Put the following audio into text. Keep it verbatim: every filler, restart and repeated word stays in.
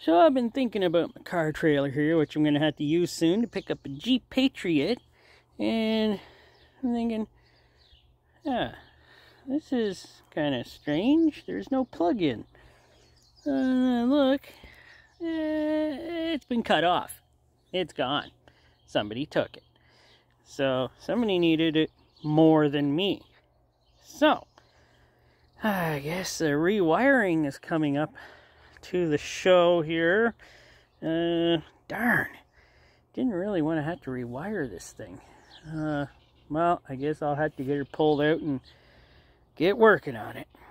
So I've been thinking about my car trailer here, which I'm going to have to use soon to pick up a Jeep Patriot. And I'm thinking, ah, this is kind of strange. There's no plug-in. Uh, look, eh, it's been cut off. It's gone. Somebody took it. So somebody needed it more than me. So I guess the rewiring is coming up to the show here. Uh, darn. Didn't really want to have to rewire this thing. Uh, well, I guess I'll have to get her pulled out and get working on it.